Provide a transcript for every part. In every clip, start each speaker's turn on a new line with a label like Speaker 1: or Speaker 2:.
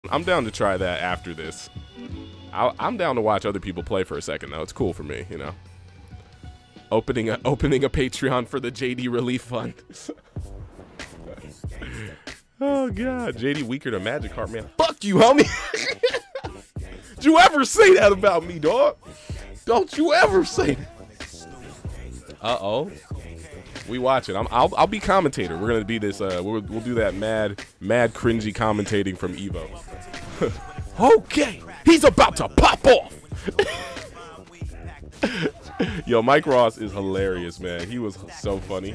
Speaker 1: I'm down to try that after this. I'm down to watch other people play for a second, though. It's cool for me, you know. Opening a Patreon for the JD Relief Fund. Oh, God. JD weaker than Magikarp, man. Fuck you, homie. Did you ever say that about me, dog? Don't you ever say that. Uh-oh. We watch it. I'll be commentator. We're gonna be this. We'll do that mad cringy commentating from Evo. Okay, he's about to pop off. Yo, Mike Ross is hilarious, man. He was so funny.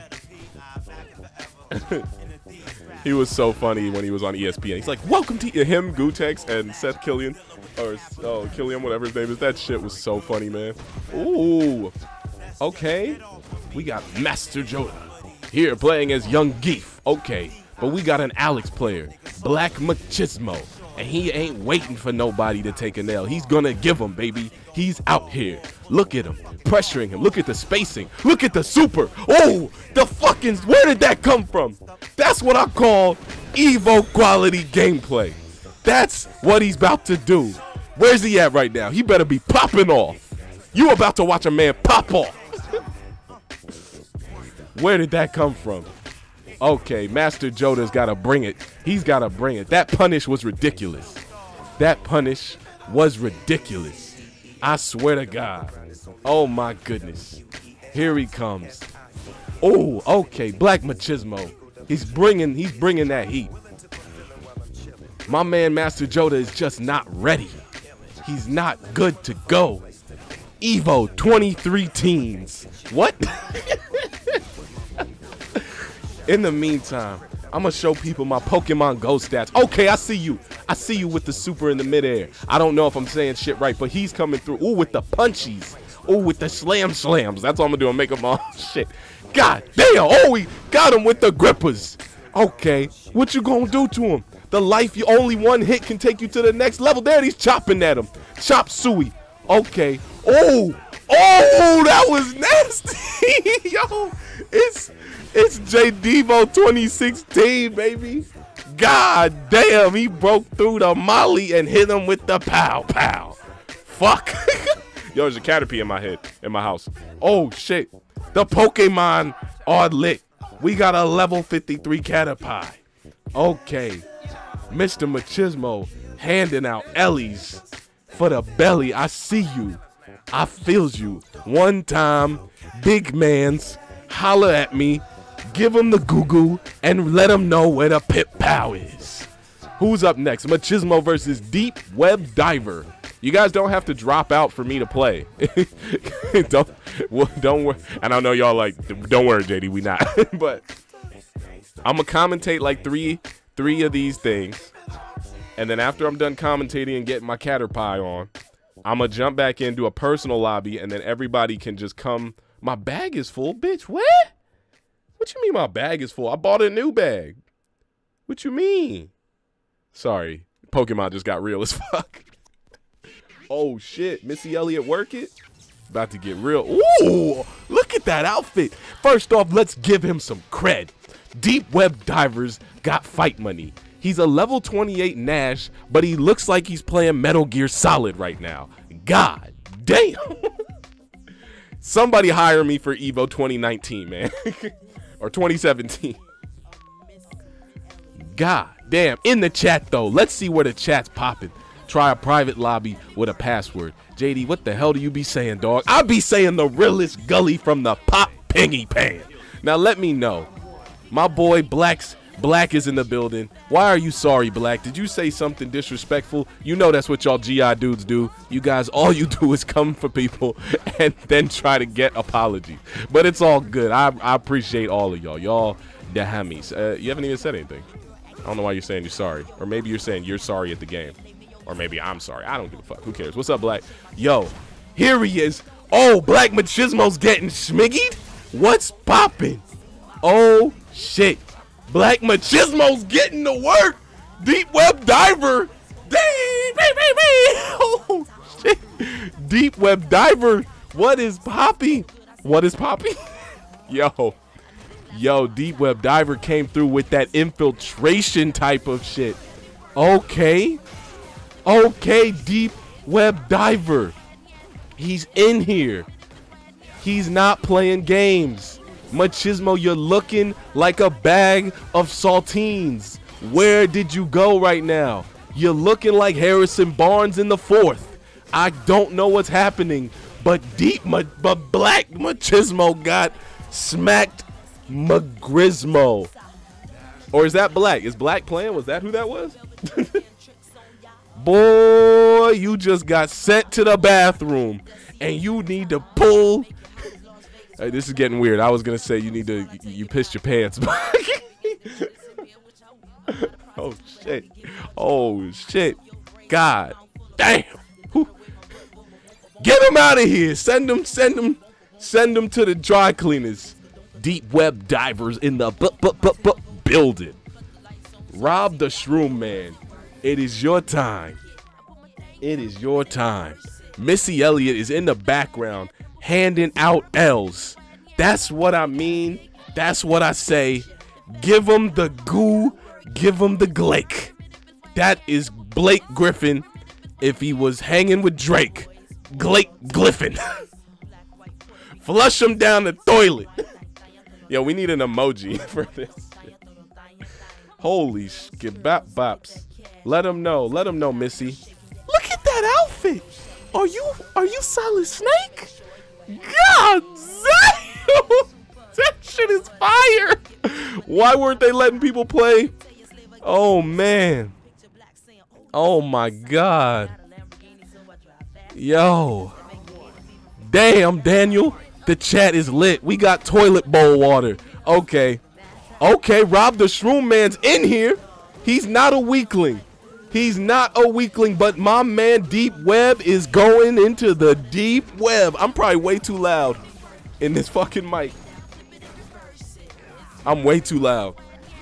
Speaker 1: He was so funny when he was on ESPN. He's like, "Welcome to him, Gutex, and Seth Killian, or Killian, whatever his name is." That shit was so funny, man. Ooh. Okay. We got Master Joda here playing as Young Geef. Okay, but we got an Alex player, Black Machismo, and he ain't waiting for nobody to take a nail. He's gonna give him, baby. He's out here. Look at him, pressuring him. Look at the spacing. Look at the super. Oh, the fucking, where did that come from? That's what I call Evo quality gameplay. That's what he's about to do. Where's he at right now? He better be popping off. You about to watch a man pop off. Where did that come from? Okay, Master Joda's got to bring it. He's got to bring it. That punish was ridiculous. That punish was ridiculous. I swear to God. Oh, my goodness. Here he comes. Oh, okay, Black Machismo. He's bringing that heat. My man, Master Joda, is just not ready. He's not good to go. Evo 23 teens. What? In the meantime, I'm going to show people my Pokemon Go stats. Okay, I see you. I see you with the super in the midair. I don't know if I'm saying shit right, but he's coming through. Ooh, with the punchies. Ooh, with the slams. That's all I'm going to do. Make him all shit. God damn. Oh, we got him with the grippers. Okay, what you going to do to him? The life, only one hit can take you to the next level. There, he's chopping at him. Chop suey. Okay. Oh, that was nasty. Yo, it's JDevo 2016, baby. God damn, he broke through the molly and hit him with the pow pow. Fuck. Yo, there's a Caterpie in my head, in my house. Oh shit, the Pokemon are lit. We got a level 53 Caterpie. Okay, Mr. Machismo handing out Ellies for the belly. I see you. I feels you. One time, big mans, holler at me, give him the goo-goo, and let him know where the pip-pow is. Who's up next? Machismo versus Deep Web Diver. You guys don't have to drop out for me to play. don't worry. And I know y'all like, don't worry, JD, we not. But I'm going to commentate like three of these things. And then after I'm done commentating and getting my Caterpie on, I'm going to jump back in, do a personal lobby, and then everybody can just come. My bag is full, bitch. What? What you mean my bag is full? I bought a new bag. What you mean? Sorry. Pokemon just got real as fuck. Oh, shit. Missy Elliott work it? About to get real. Ooh, look at that outfit. First off, let's give him some cred. Deep Web Divers got fight money. He's a level 28 Nash, but he looks like he's playing Metal Gear Solid right now. God damn. Somebody hire me for Evo 2019, man. Or 2017. God damn. In the chat, though. Let's see where the chat's popping. Try a private lobby with a password. JD, what the hell do you be saying, dog? I be saying the realest gully from the pop pingy pan. Now, let me know. My boy Black is in the building. Why are you sorry, Black? Did you say something disrespectful? You know that's what y'all GI dudes do. You guys, all you do is come for people and then try to get apologies. But it's all good. I appreciate all of y'all. Y'all the hammies. You haven't even said anything. I don't know why you're saying you're sorry. Or maybe you're saying you're sorry at the game. Or maybe I'm sorry. I don't give a fuck. Who cares? What's up, Black? Yo, here he is. Oh, Black Machismo's getting schmiggied? What's popping? Oh, shit. Black Machismo's getting to work. Deep Web Diver. Oh, shit. Deep Web Diver. What is popping? What is popping? Yo, Deep Web Diver came through with that infiltration type of shit. Okay. Okay, Deep Web Diver. He's in here. He's not playing games. Machismo, you're looking like a bag of saltines. Where did you go right now? You're looking like Harrison Barnes in the fourth. I don't know what's happening, but Black Machismo got smacked Magrismo. Or is that Black? Is Black playing? Was that who that was? Boy, you just got sent to the bathroom and you need to pull. Hey, this is getting weird. I was going to say you pissed your pants. Oh, shit. Oh, shit. God damn. Whew. Get him out of here. Send him to the dry cleaners. Deep Web Divers in the building. Rob the Shroom Man. It is your time. It is your time. Missy Elliott is in the background handing out L's. That's what I mean. That's what I say. Give him the goo. Give him the Glake. That is Blake Griffin if he was hanging with Drake. Glake Griffin. Flush him down the toilet. Yo, we need an emoji for this. Holy shit, bops. Let him know, Missy. Look at that outfit. Are you Solid Snake? God damn, that shit is fire. Why weren't they letting people play? Oh man. Oh my God. Yo. Damn, Daniel. The chat is lit. We got toilet bowl water. Okay. Okay, Rob the Shroom Man's in here. He's not a weakling. He's not a weakling, but my man Deep Web is going into the deep web. I'm probably way too loud in this fucking mic. I'm way too loud.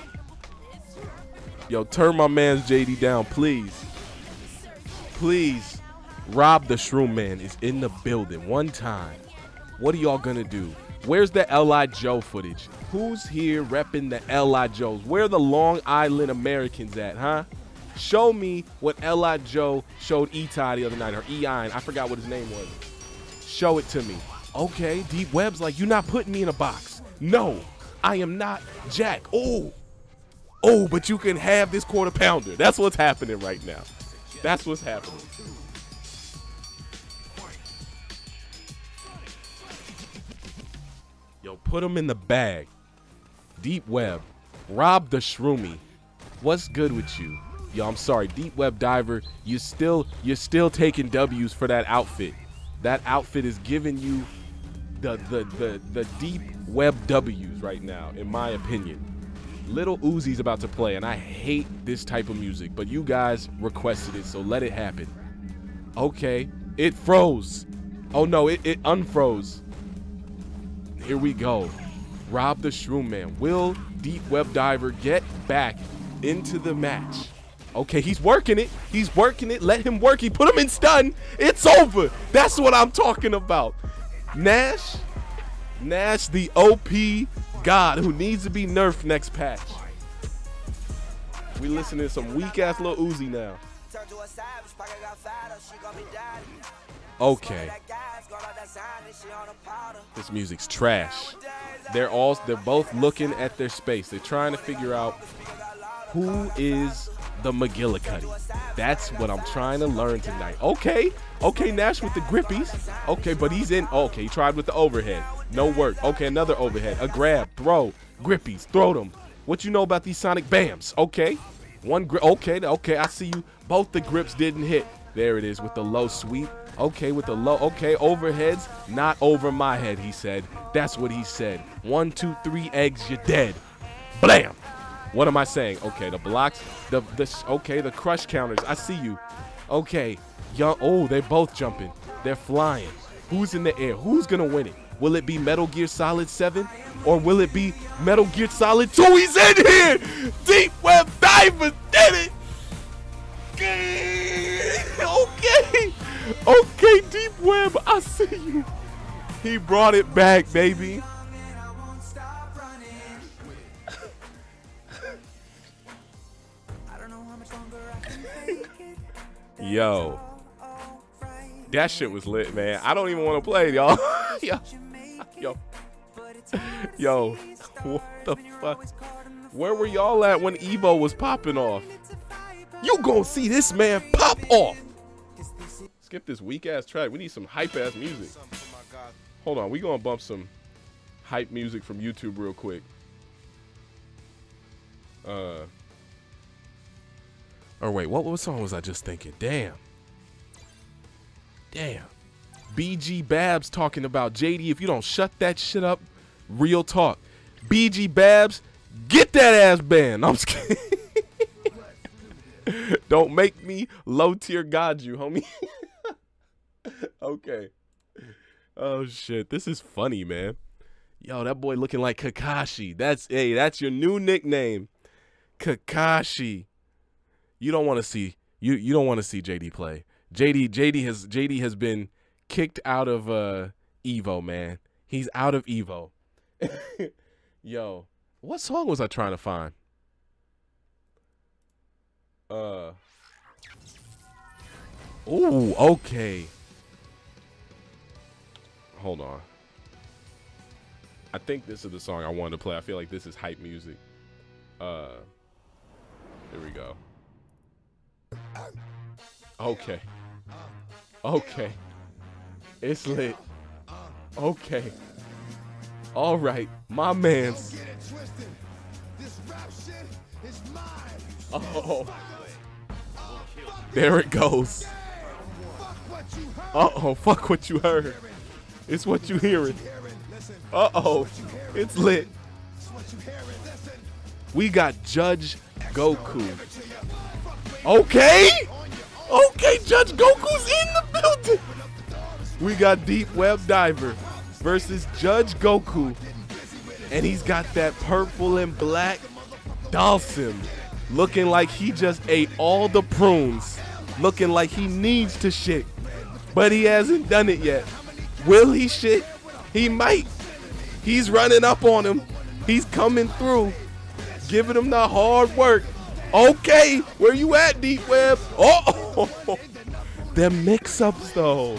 Speaker 1: Yo, turn my man's JD down, please. Please. Rob the Shroom Man is in the building one time. What are y'all gonna do? Where's the L.I. Joe footage? Who's here repping the L.I. Joes? Where are the Long Island Americans at, huh? Show me what L.I. Joe showed E-Ty the other night, or E-Ian. I forgot what his name was. Show it to me. Okay, Deep Web's like, you're not putting me in a box. No, I am not Jack. Oh, but you can have this quarter pounder. That's what's happening right now. That's what's happening. Yo, put him in the bag. Deep Web. Rob the Shroomy. What's good with you? Yo, I'm sorry. Deep Web Diver, you're still taking W's for that outfit. That outfit is giving you the Deep Web W's right now, in my opinion. Lil Uzi's about to play, and I hate this type of music, but you guys requested it, so let it happen. Okay, it froze. Oh no, it unfroze. Here we go. Rob the Shroom Man. Will Deep Web Diver get back into the match? Okay, he's working it. He's working it. Let him work. He put him in stun. It's over. That's what I'm talking about. Nash, the OP god who needs to be nerfed next patch. We listening to some weak ass Lil Uzi now. Okay. This music's trash. They're both looking at their space. They're trying to figure out who is the McGillicuddy. That's what I'm trying to learn tonight. Okay, Nash with the grippies. Okay, but he's in. Okay, he tried with the overhead. No work. Okay, another overhead. A grab, throw, grippies, throw them. What you know about these Sonic Bams? Okay, one grip. Okay, I see you. Both the grips didn't hit. There it is with the low sweep. Okay, with the low. Okay, overheads, not over my head, he said. That's what he said. 1, 2, 3 eggs, you're dead. Blam. What am I saying? Okay, the blocks, the crush counters. I see you. Okay, young. Oh, they're both jumping. They're flying. Who's in the air? Who's gonna win it? Will it be Metal Gear Solid 7 or will it be Metal Gear Solid 2? He's in here. Deep Web Diver did it. Okay, Deep Web. I see you. He brought it back, baby. Yo. That shit was lit, man. I don't even want to play, y'all. Yo. What the fuck? Where were y'all at when Evo was popping off? You gonna see this man pop off. Skip this weak ass track. We need some hype ass music. Hold on, we gonna bump some hype music from YouTube real quick. Or wait, what song was I just thinking? Damn. BG Babs talking about JD. If you don't shut that shit up, real talk. BG Babs, get that ass banned. No, I'm just kidding. Don't make me low tier god you, homie. Okay. Oh shit, this is funny, man. Yo, that boy looking like Kakashi. That's your new nickname, Kakashi. You don't want to see you don't want to see JD play. JD has been kicked out of Evo, man. He's out of Evo. Yo, what song was I trying to find? Ooh, okay. Hold on. I think this is the song I wanted to play. I feel like this is hype music. Here we go. Okay. Okay. It's lit. Okay. All right. My man's. Oh. There it goes. Uh-oh. Fuck what you heard. It's what you hearing. Uh-oh. It's lit. We got Judge Goku. Okay. Okay, Judge Goku's in the building. We got Deep Web Diver versus Judge Goku. And he's got that purple and black Dhalsim. Looking like he just ate all the prunes. Looking like he needs to shit. But he hasn't done it yet. Will he shit? He might. He's running up on him. He's coming through. Giving him the hard work. Okay, where you at, Deep Web? Oh, them mix-ups though.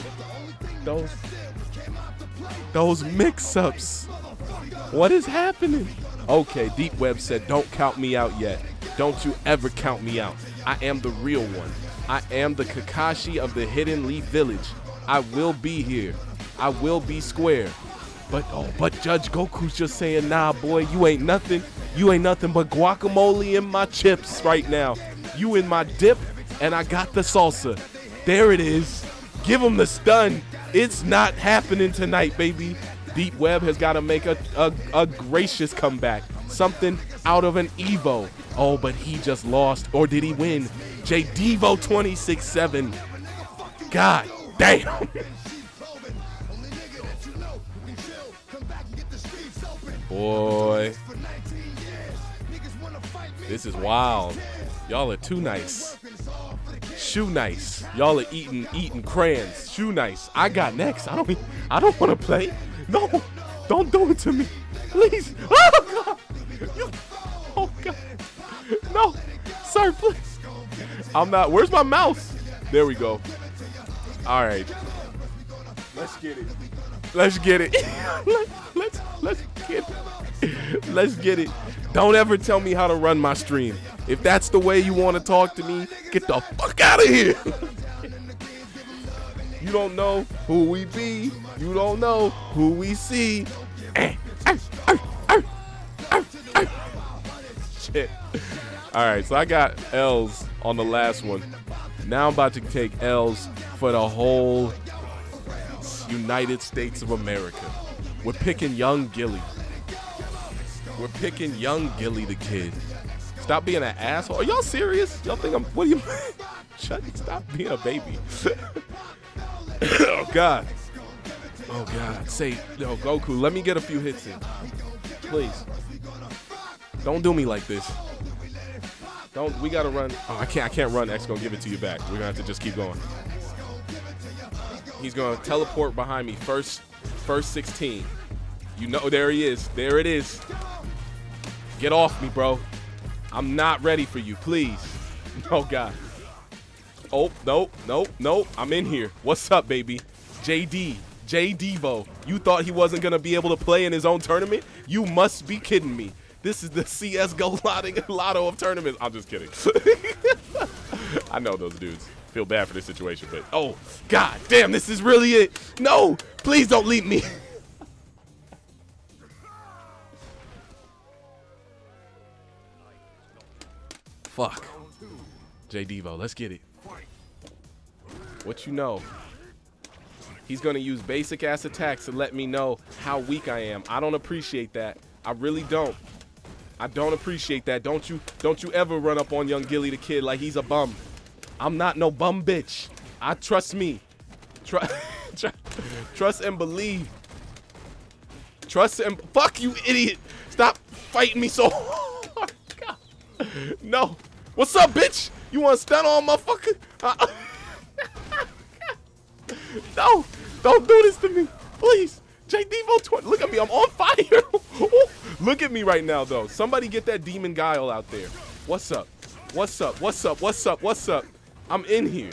Speaker 1: Those mix-ups. What is happening? Okay, Deep Web said, don't count me out yet. Don't you ever count me out. I am the real one. I am the Kakashi of the Hidden Leaf Village. I will be here. I will be square. But Judge Goku's just saying, nah, boy, you ain't nothing. You ain't nothing but guacamole in my chips right now. You in my dip, and I got the salsa. There it is. Give him the stun. It's not happening tonight, baby. Deep Web has got to make a gracious comeback. Something out of an Evo. Oh, but he just lost. Or did he win? JDevo 26-7. God damn. Boy. This is wild. Y'all are too nice. Shoe nice. Y'all are eating crayons. Shoe nice. I got next. I don't want to play. No. Don't do it to me. Please. Oh God. Oh God. No. Sir, please. I'm not. Where's my mouse? There we go. All right. Let's get it. Let's get it. Let's get it. Let's get it. Don't ever tell me how to run my stream. If that's the way you want to talk to me, get the fuck out of here. You don't know who we be. You don't know who we see. Shit. All right, so I got L's on the last one. Now I'm about to take L's for the whole United States of America. We're picking Young Gilly. We're picking Young Gilly the Kid. Stop being an asshole. Are y'all serious? Y'all think I'm, what do you mean? Stop being a baby. Oh God. Oh God. Say, yo, Goku, let me get a few hits in. Please. Don't do me like this. We gotta run. Oh, I can't run. X gonna give it to you back. We're gonna have to just keep going. He's gonna teleport behind me. First 16. You know, there he is. There it is. Get off me, bro. I'm not ready for you, please. Oh God. Oh, nope. I'm in here. What's up, baby? JD. J Devo. You thought he wasn't going to be able to play in his own tournament? You must be kidding me. This is the CSGO lotto of tournaments. I'm just kidding. I know those dudes feel bad for this situation, but oh, god damn, this is really it. No, please don't leave me. Fuck. J Devo, let's get it. What you know? He's gonna use basic ass attacks to let me know how weak I am. I don't appreciate that. I really don't. I don't appreciate that. Don't you ever run up on young Gilly the Kid like he's a bum. I'm not no bum bitch. I trust me. Trust and believe. Trust and fuck you, idiot. Stop fighting me so hard. God. No. What's up, bitch? You want to stun on motherfucker? No, don't do this to me, please. J Devo 20. Look at me, I'm on fire. Look at me right now, though. Somebody get that Demon Guile out there. What's up? What's up? What's up? What's up? What's up? I'm in here.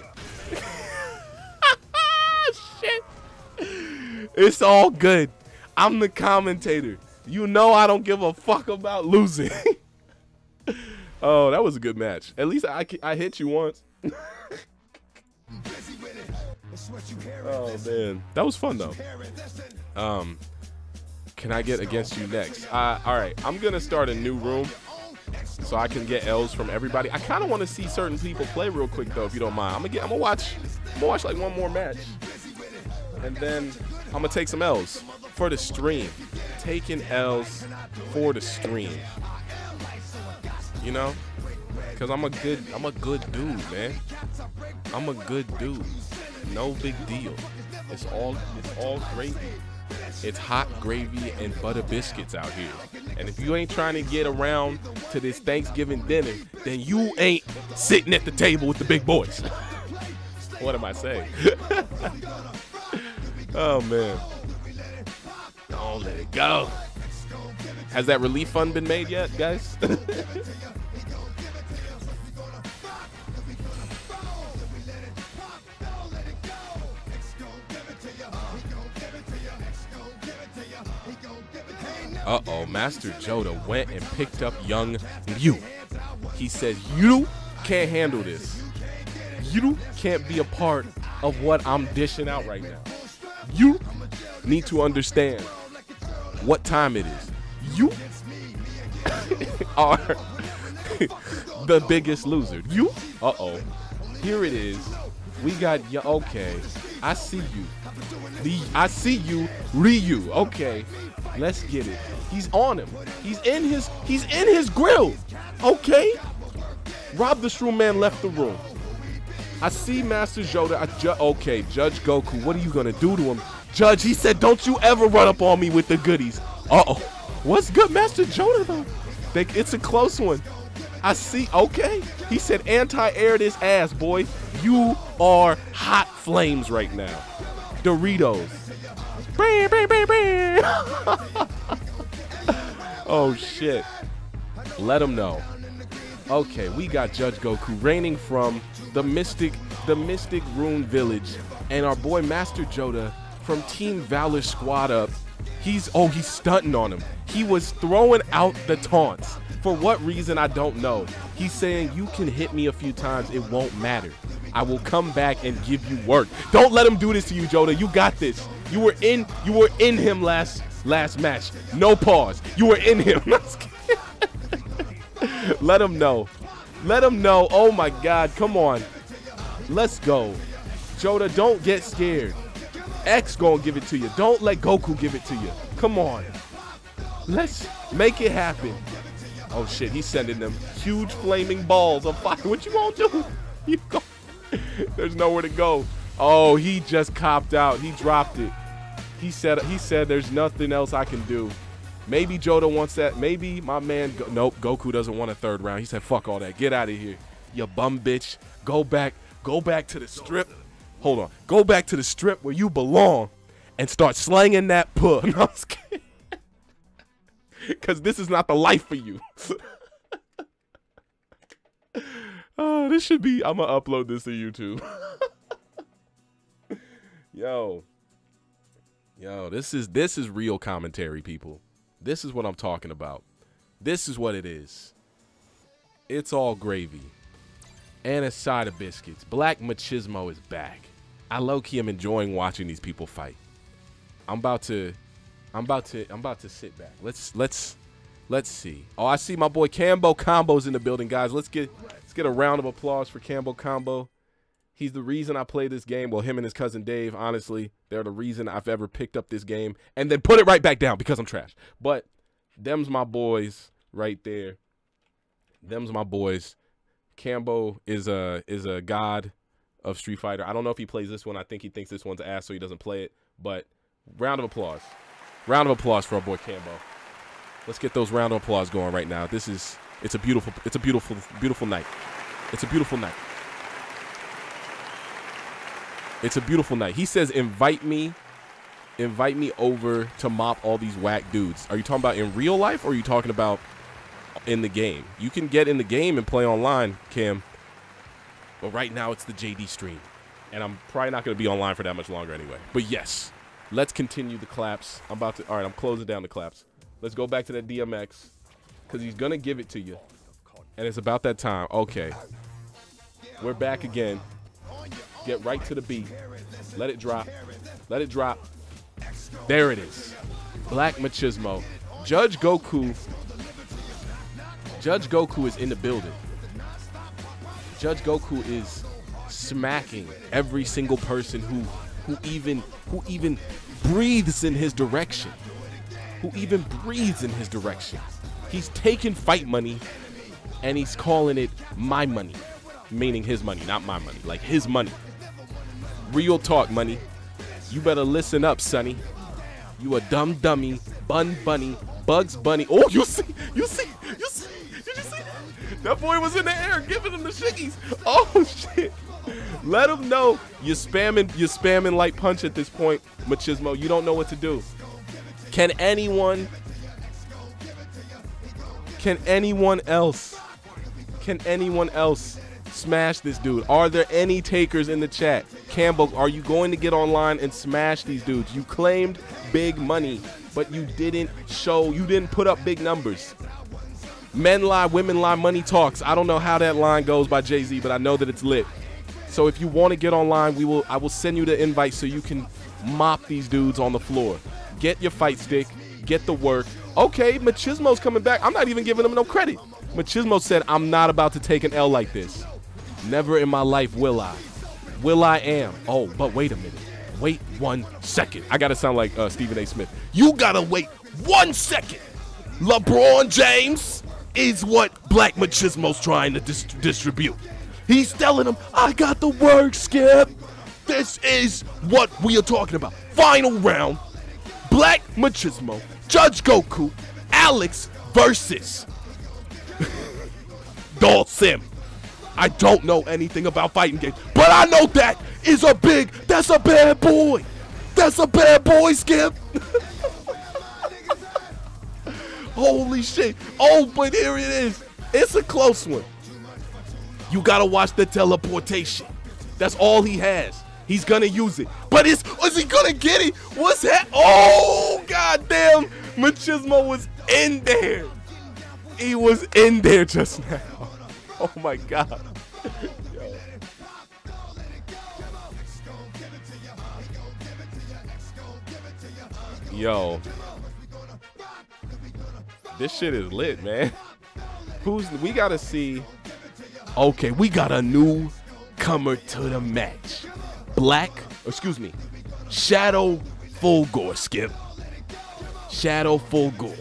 Speaker 1: Shit. It's all good. I'm the commentator. You know I don't give a fuck about losing. Oh, that was a good match. At least I hit you once. Oh man, that was fun though. Can I get against you next? All right, I'm gonna start a new room so I can get L's from everybody. I kind of want to see certain people play real quick though, if you don't mind. I'm gonna watch like one more match, and then I'm gonna take some L's for the stream. Taking L's for the stream. You know, because I'm a good dude, man. I'm a good dude. No big deal. It's all gravy. It's hot gravy and butter biscuits out here. And if you ain't trying to get around to this Thanksgiving dinner, then you ain't sitting at the table with the big boys. What am I saying? Oh man. Don't let it go. Has that relief fund been made yet, guys? Uh-oh, Master Joda went and picked up young Liu. He says, you can't handle this. You can't be a part of what I'm dishing out right now. You need to understand what time it is. You are the biggest loser. You? Uh-oh. Here it is. We got you. Okay. I see you. I see you, Ryu. Okay. Let's get it. He's on him. He's in his grill. Okay. Rob the Shroom Man left the room. I see Master Joda. Okay, Judge Goku, what are you gonna do to him? Judge, he said, don't you ever run up on me with the goodies. Uh-oh. What's good, Master Joda, though? It's a close one. I see. Okay. He said, anti-air this ass, boy. You are hot flames right now. Doritos. Oh shit. Let him know. Okay, we got Judge Goku reigning from the Mystic Rune Village, and our boy Master Joda from Team Valor Squad Up. He's stunting on him. He was throwing out the taunts. For what reason, I don't know. He's saying, you can hit me a few times, it won't matter. I will come back and give you work. Don't let him do this to you, Joda. You got this. You were in him last match. No pause. You were in him. Let him know. Let him know. Oh my God. Come on. Let's go. Joda, don't get scared. X gonna give it to you. Don't let Goku give it to you. Come on. Let's make it happen. Oh shit, he's sending them huge flaming balls of fire. What you gonna do? You go. There's nowhere to go. Oh, he just copped out. He dropped it. He said there's nothing else I can do. Maybe Joda wants that. Maybe my man. Nope, Goku doesn't want a third round. He said, fuck all that. Get out of here. You bum bitch. Go back to the strip. Hold on. Go back to the strip where you belong and start slanging that puh. No, I'm just kidding. Because this is not the life for you. Oh, this should be. I'm gonna upload this to YouTube. Yo, this is real commentary, people. This is what I'm talking about. This is what it is. It's all gravy and a side of biscuits. Black Machismo is back. I low-key am enjoying watching these people fight. I'm about to sit back. Let's see. Oh, I see my boy Cambo Combo's in the building, guys. Let's get a round of applause for Cambo Combo. He's the reason I play this game. Well, him and his cousin Dave, honestly, they're the reason I've ever picked up this game and then put it right back down because I'm trash. But them's my boys right there. Them's my boys. Cambo is a god of Street Fighter. I don't know if he plays this one. I think he thinks this one's ass, so he doesn't play it. But round of applause. Round of applause for our boy Cambo. Let's get those round of applause going right now. It's a beautiful night. It's a beautiful night. It's a beautiful night. He says, invite me over to mop all these whack dudes. Are you talking about in real life, or are you talking about in the game? You can get in the game and play online, Cam. But right now it's the JD stream, and I'm probably not going to be online for that much longer anyway. But yes, let's continue the claps. All right, I'm closing down the claps. Let's go back to that DMX, because he's going to give it to you. And it's about that time. Okay. We're back again. Get right to the beat. Let it drop. Let it drop. There it is. Black Machismo. Judge Goku is in the building. Judge Goku is smacking every single person who even breathes in his direction. He's taking fight money and he's calling it my money, meaning his money, not my money, like his money. Real talk, money. You better listen up, sonny. You a dumb dummy, bun bunny, Bugs Bunny. Oh, you see? Did you see that? That boy was in the air giving him the shiggies. Oh shit. Let him know you're spamming light punch at this point, Machismo. You don't know what to do. Can anyone else smash this dude? Are there any takers in the chat? Cambo, are you going to get online and smash these dudes? You claimed big money, but you didn't put up big numbers. Men lie, women lie, money talks. I don't know how that line goes by Jay-Z, but I know that it's lit. So if you want to get online, I will send you the invite so you can mop these dudes on the floor. Get your fight stick, get the work. Okay, Machismo's coming back. I'm not even giving him no credit. Machismo said, I'm not about to take an L like this. Never in my life will I. Will I am. Oh, but wait a minute. Wait 1 second. I got to sound like Stephen A. Smith. You got to wait 1 second. LeBron James is what Black Machismo's trying to distribute. He's telling him, I got the work, Skip. This is what we are talking about. Final round. Black Machismo, Judge Goku, Alex versus Dhalsim. I don't know anything about fighting games, but I know that's a bad boy. That's a bad boy, Skip. Holy shit. Oh, but here it is. It's a close one. You gotta watch the teleportation. That's all he has. He's gonna use it. But is he gonna get it? What's that? Oh, goddamn. Machismo was in there. He was in there just now. Oh my God. Yo. This shit is lit, man. We gotta see. Okay, we got a newcomer to the match. Shadow Fulgore, Skip. Shadow Fulgore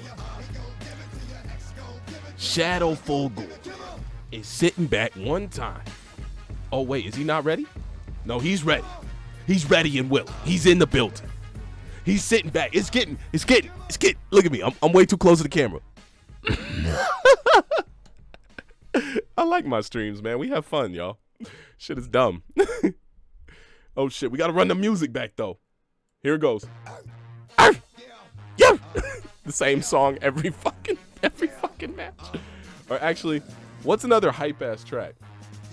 Speaker 1: is sitting back one time. Oh wait, is he not ready? No, he's ready. He's ready and willing. He's in the building. He's sitting back. It's getting. Look at me. I'm way too close to the camera. I like my streams, man. We have fun, y'all. Shit is dumb. Oh shit, we gotta run the music back though. Here it goes. Yeah. The same song every fucking match. Or actually, what's another hype ass track?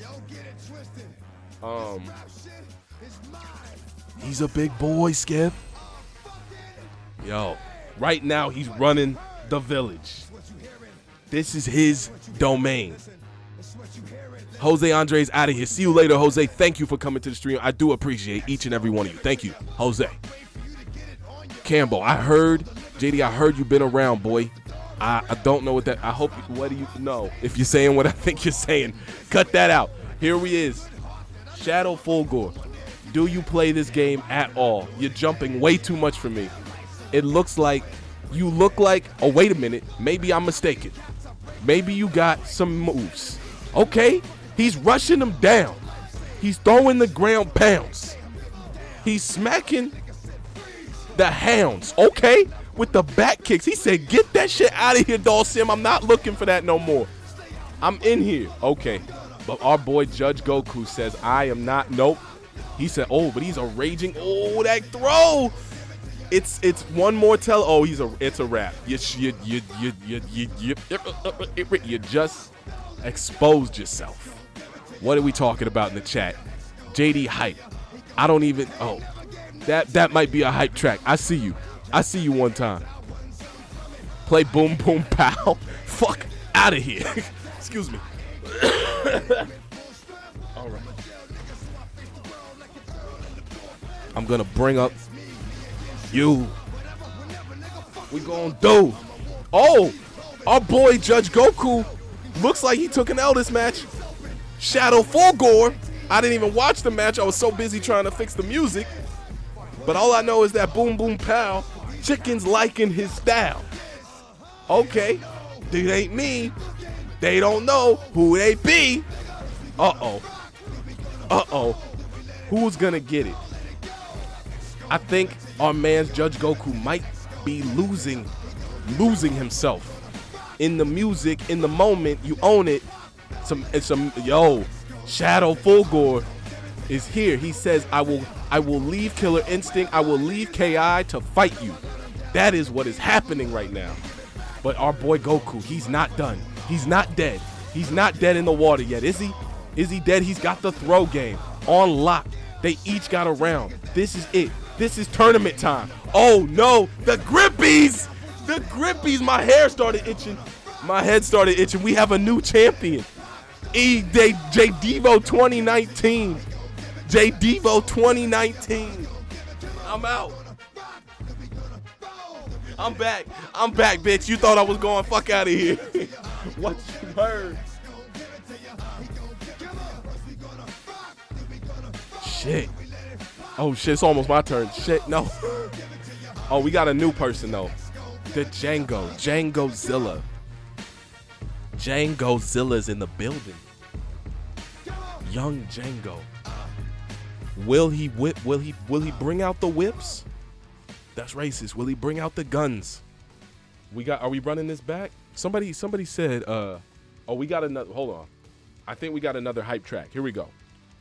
Speaker 1: He's a big boy, Skip. Yo, right now he's running the village. This is his domain. Jose Andres out of here. See you later, Jose. Thank you for coming to the stream. I do appreciate each and every one of you. Thank you, Jose. Campbell, I heard, JD, I heard you've been around, boy. I don't know what that, I hope, what do you know? If you're saying what I think you're saying, cut that out. Here he is. Shadow Fulgore. Do you play this game at all? You're jumping way too much for me. It looks like, you look like, oh, wait a minute. Maybe I'm mistaken. Maybe you got some moves. Okay, he's rushing them down. He's throwing the ground pounds. He's smacking the hounds. Okay, with the back kicks. He said, get that shit out of here, Dhalsim. I'm not looking for that no more. I'm in here. Okay, but our boy Judge Goku says, I am not, nope. He said, oh, but he's a raging, oh, that throw. It's one more tell. Oh, it's a wrap. You just exposed yourself. What are we talking about in the chat? JD hype. I don't even. Oh, that might be a hype track. I see you. I see you one time. Play boom boom pow. Fuck out of here. Excuse me. All right. I'm gonna bring up. You, we gonna do. Oh, our boy Judge Goku looks like he took an L this match. Shadow Fulgore. I didn't even watch the match. I was so busy trying to fix the music. But all I know is that boom boom pow, chickens liking his style. Okay, it ain't me. They don't know who they be. Uh-oh. Uh-oh. Who's gonna get it? I think our man's Judge Goku might be losing himself in the music, in the moment. You own it. Yo, Shadow Fulgore is here. He says, I will leave Killer Instinct. I will leave KI to fight you. That is what is happening right now. But our boy Goku, he's not done. He's not dead. He's not dead in the water yet, is he? Is he dead? He's got the throw game on lock. They each got a round. This is it. This is tournament time. Oh no, the grippies! The grippies, my hair started itching. My head started itching. We have a new champion. J Devo 2019. J Devo 2019. I'm out. I'm back. I'm back, bitch. You thought I was going fuck out of here. What you heard? Shit. Oh shit, it's almost my turn. Shit, no. Oh, we got a new person though. The Django-Zilla. Django-Zilla's in the building. Young Django. Will he bring out the whips? That's racist. Will he bring out the guns? Are we running this back? Somebody said, oh, we got another, hold on. I think we got another hype track. Here we go.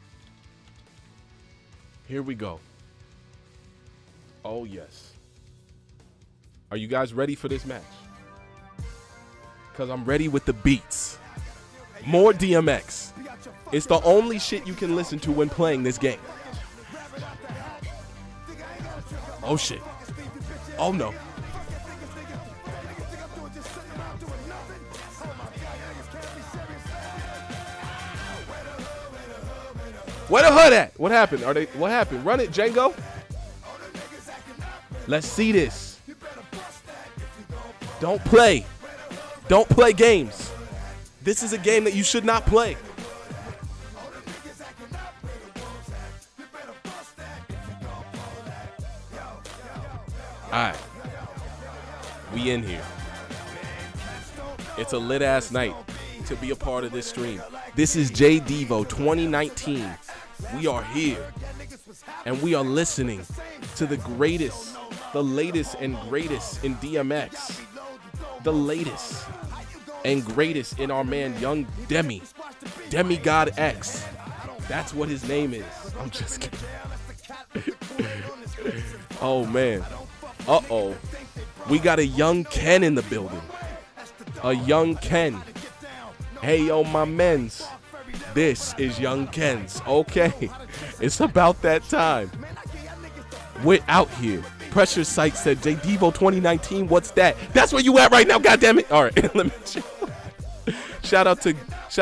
Speaker 1: Here we go. Oh, yes. Are you guys ready for this match? Because I'm ready with the beats. More DMX. It's the only shit you can listen to when playing this game. Oh, shit. Oh, no. Where the hood at? What happened? What happened? Run it, Django. Let's see this. Don't play. Don't play games. This is a game that you should not play. All right. We in here. It's a lit ass night to be a part of this stream. This is J Devo 2019. We are here and we are listening to the greatest, the latest and greatest in DMX. The latest and greatest in our man Young Demi. Demigod X. That's what his name is. I'm just kidding. Oh man. Uh-oh. We got a young Ken in the building. A young Ken. Hey yo, my mens. This is Young Ken's. Okay, it's about that time. We're out here. Pressure Psych said, J Devo 2019, what's that? That's where you at right now, goddammit. All right, let me check. Shout out to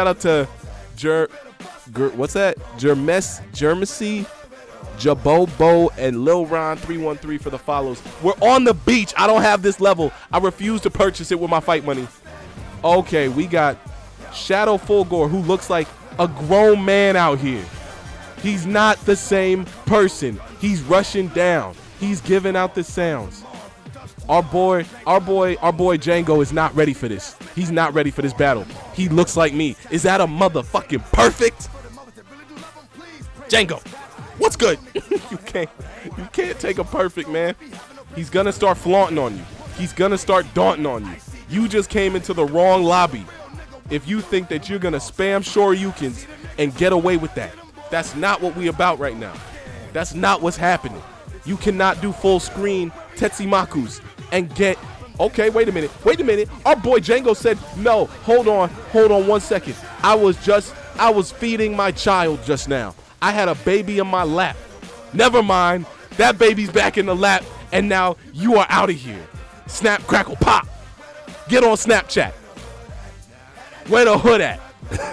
Speaker 1: what's that? Jermacy, Jabobo, and Lil Ron 313 for the follows. We're on the beach. I don't have this level. I refuse to purchase it with my fight money. Okay, we got Shadow Fulgore, who looks like a grown man out here. He's not the same person. He's rushing down. He's giving out the sounds. Our boy Django is not ready for this. He's not ready for this battle. He looks like me. Is that a motherfucking perfect? Django, what's good? You can't take a perfect, man. He's gonna start flaunting on you. He's gonna start daunting on you. You just came into the wrong lobby. If you think that you're gonna spam Shoryukens and get away with that, that's not what we about right now. That's not what's happening. You cannot do full screen Tetsumakus and get, okay, wait a minute. Our boy Django said, no, hold on 1 second. I was feeding my child just now. I had a baby in my lap. Never mind, that baby's back in the lap, and now you are out of here. Snap, crackle, pop. Get on Snapchat. Where the hood at?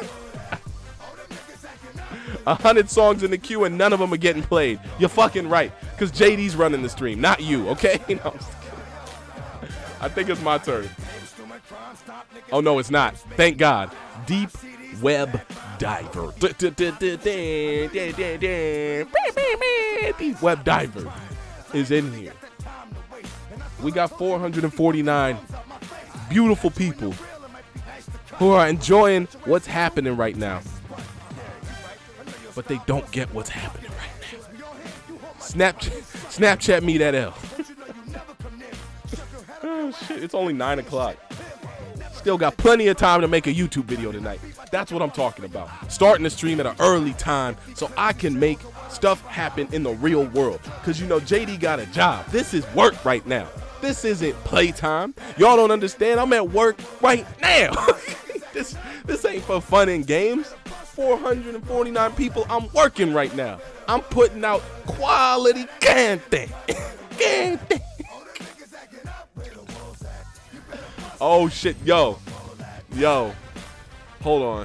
Speaker 1: 100 songs in the queue and none of them are getting played. You're fucking right, because JD's running the stream, not you, okay? No, I'm just kidding. I think it's my turn. Oh, no, it's not. Thank God. Deep Web Diver. Deep Web Diver is in here. We got 449 beautiful people who are enjoying what's happening right now. But they don't get what's happening right now. Snapchat me that L. Oh, shit. It's only 9 o'clock. Still got plenty of time to make a YouTube video tonight. That's what I'm talking about. Starting the stream at an early time so I can make stuff happen in the real world. Because, you know, JD got a job. This is work right now. This isn't playtime. Y'all don't understand. I'm at work right now. This ain't for fun and games. 449 people. I'm working right now. I'm putting out quality content. Oh shit, yo, hold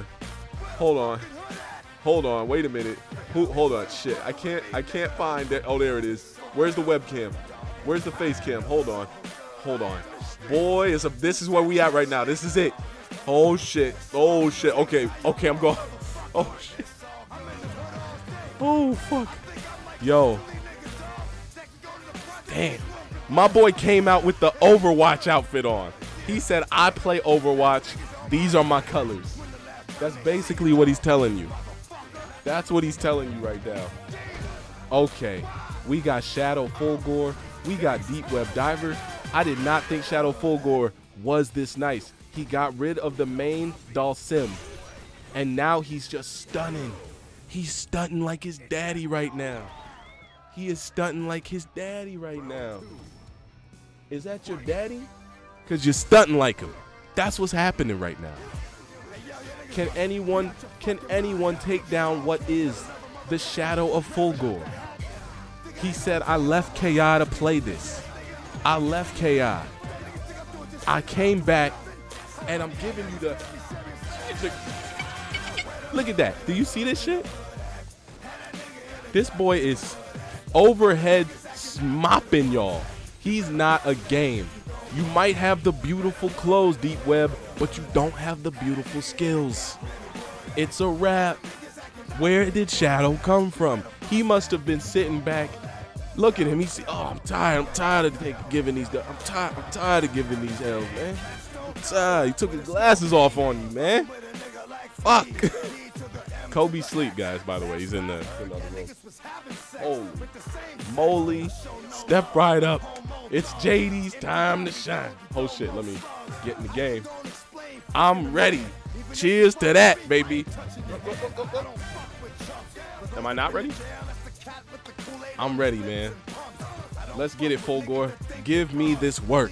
Speaker 1: on, wait a minute. Hold on, shit, I can't find it. Oh, there it is. Where's the webcam? Where's the face cam? Hold on. Boy, this is where we at right now. This is it. Oh shit. Okay, I'm going. Oh shit. Oh fuck. Yo. Damn. My boy came out with the Overwatch outfit on. He said, I play Overwatch. These are my colors. That's basically what he's telling you. That's what he's telling you right now. Okay. We got Shadow Fulgore. We got Deep Web Diver. I did not think Shadow Fulgore was this nice. He got rid of the main Dhalsim. And now he's just stunning. He's stunting like his daddy right now. He is stunting like his daddy right now. Is that your daddy? Because you're stunting like him. That's what's happening right now. Can anyone take down what is the Shadow of Fulgore? He said, I left KI to play this. I left KI. I came back, and I'm giving you the... Look at that. Do you see this shit? This boy is overhead mopping y'all. He's not a game. You might have the beautiful clothes, Deep Web, but you don't have the beautiful skills. It's a wrap. Where did Shadow come from? He must have been sitting back. Look at him. He's, oh, I'm tired of giving these. I'm tired of giving these L's, man. I'm tired. He took his glasses off on you, man. Fuck. Kobe sleep, guys, by the way. He's in the other room. Holy moly. Step right up. It's JD's time to shine. Oh, shit. Let me get in the game. I'm ready. Cheers to that, baby. Am I not ready? I'm ready, man. Let's get it, Fulgore. Give me this work.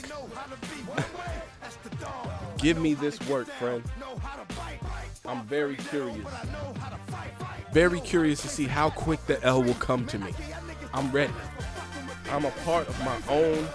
Speaker 1: Give me this work, friend. I'm very curious. very curious to see how quick the L will come to me. I'm ready. I'm a part of my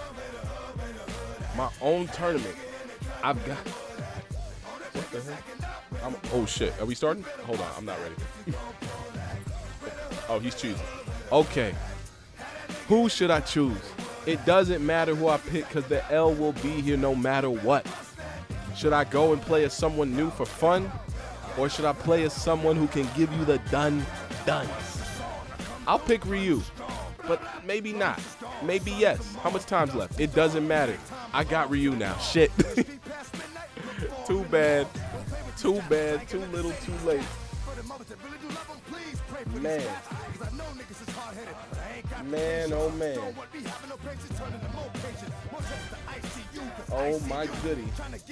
Speaker 1: own tournament. I've got. What the hell? Oh shit. Are we starting? Hold on. I'm not ready. Oh, he's choosing. Okay. Who should I choose? It doesn't matter who I pick because the L will be here no matter what. Should I go and play as someone new for fun? Or should I play as someone who can give you the done? I'll pick Ryu, but maybe not. Maybe yes. How much time's left? It doesn't matter. I got Ryu now. Shit. Too bad. Too bad. Too little, too late. Man. Man, oh man. Oh my goodie.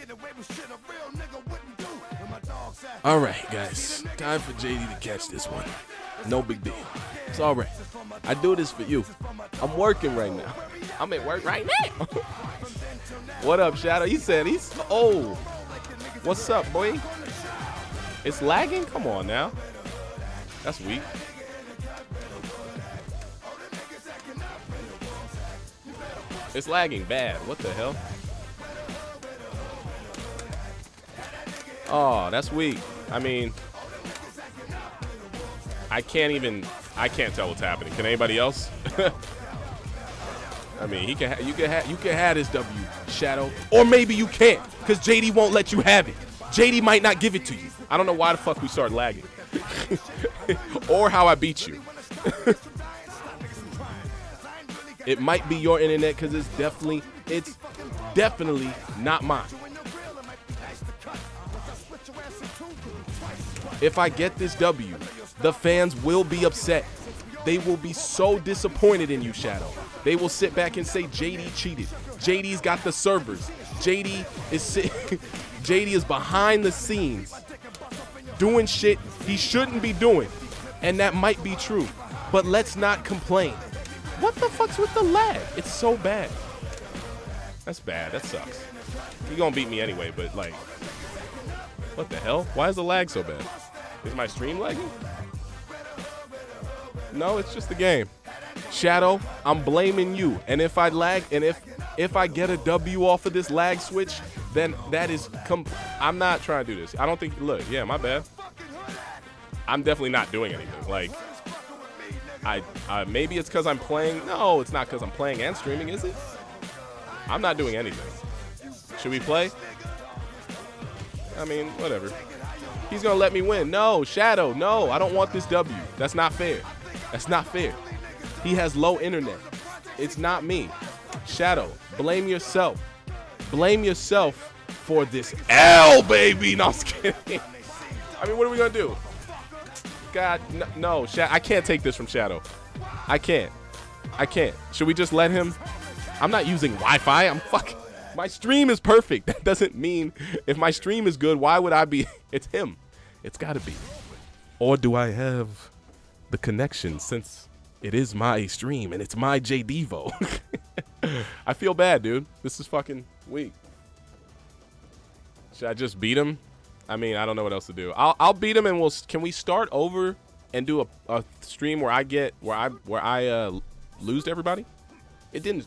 Speaker 1: All right, guys. Time for JD to catch this one. No big deal. It's all right. I do this for you. I'm working right now. I'm at work right now. What up, Shadow? He said he's... Oh. What's up, boy? It's lagging? Come on now. That's weak. It's lagging bad. What the hell? Oh, that's weak. I mean, I can't tell what's happening. Can anybody else? I mean, you can have this W, Shadow, or maybe you can't, because JD won't let you have it. JD might not give it to you. I don't know why the fuck we start lagging, or how I beat you. It might be your internet, because it's definitely not mine. If I get this W, the fans will be upset. They will be so disappointed in you, Shadow. They will sit back and say JD cheated. JD's got the servers. JD is behind the scenes doing shit he shouldn't be doing. And that might be true. But let's not complain. What the fuck's with the lag? It's so bad. That's bad. That sucks. You're gonna beat me anyway, but like, what the hell? Why is the lag so bad? Is my stream lagging? No, it's just the game. Shadow, I'm blaming you. And if I lag, and if I get a W off of this lag switch, then that is I'm not trying to do this. I don't think, look, yeah, my bad. I'm definitely not doing anything. Like, maybe it's because I'm playing. No, it's not because I'm playing and streaming, is it? I'm not doing anything. Should we play? I mean, whatever. He's gonna let me win. No, Shadow, no, I don't want this W. That's not fair. That's not fair. He has low internet. It's not me. Shadow, blame yourself. Blame yourself for this L, baby. No, I'm just kidding. I mean, what are we gonna do? God, no, I can't take this from Shadow. I can't. Should we just let him? I'm not using Wi-Fi. I'm fucking. My stream is perfect. That doesn't mean if my stream is good, why would I be? It's him. It's got to be. Or do I have the connection since it is my stream and it's my JDevo? I feel bad, dude. This is fucking weak. Should I just beat him? I mean, I don't know what else to do. I'll beat him and can we start over and do a stream where I lose to everybody? It didn't.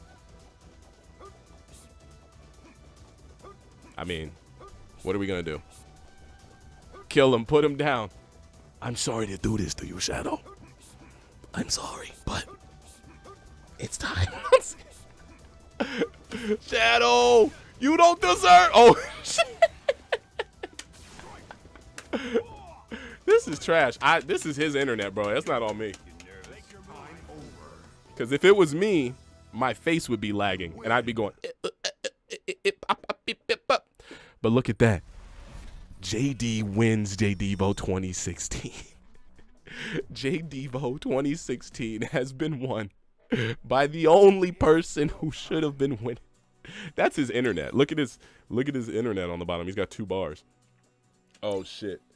Speaker 1: I mean, what are we gonna do? Kill him, put him down. I'm sorry to do this to you, Shadow. I'm sorry, but it's time. Shadow, you don't deserve. Oh, shit. This is trash. This is his internet, bro. That's not on me. Because if it was me, my face would be lagging, and I'd be going. But look at that. JD wins JDevo 2016. JDevo 2016 has been won by the only person who should have been winning. That's his internet. Look at his internet on the bottom. He's got 2 bars. Oh shit.